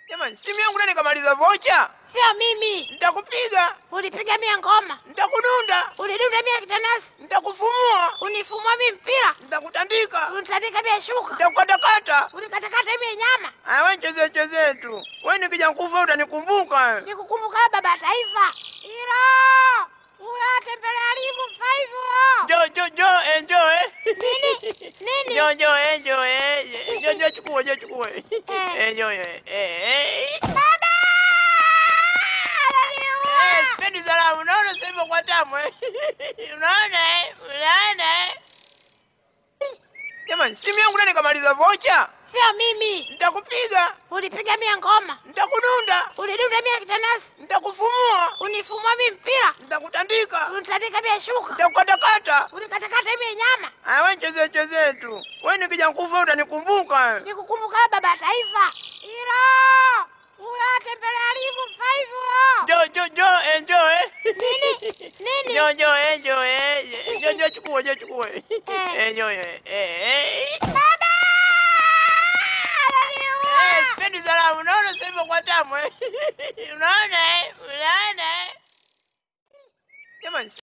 Jamani, simu yangu nani kamaliza vocha? Sio mimi. Nitakupiga. Ulipiga mia ngoma. Nitakudunda. Ulidunda mia kitanasi. Nitakufumua. Unifumua mimi mpira. Nitakutandika. Unitandika mia shuka. Nitakukatakata. Unikatakata mimi nyama. Wewe cheze tu. Wewe nikija kufa utanikumbuka. Nikukumbuka baba taifa. Hilo. Uyote mbele alimu sasa hivi. Jo, enjoy. Nini? Jo, chukue. Enjoy. Baba! Sipendi salamu. Unaona sema kwa tamu. Unaona? Jamani, simu yangu nani kamaliza vocha? Sio mimi. Nitakupiga. Ulipiga mia ngoma. Nitakudunda. Ulidunda mia kitanasi. Nitakufumua. Unifumua mimi mpira. Nitakutandika. Unitandika mia shuka. Nitakukatakata. Unikatakata mimi nyama. Wewe cheze tu. Wewe nikija kufa utanikumbuka. Nikukumbuka baba taifa. Hilo. Uyote mbele alimu sasa hivi. Jo, enjoy. Nini? Jo, chukue. Enjoy. Baba! Sipendi salamu. Unaona sema kwa tamu. Unaona? Jamani.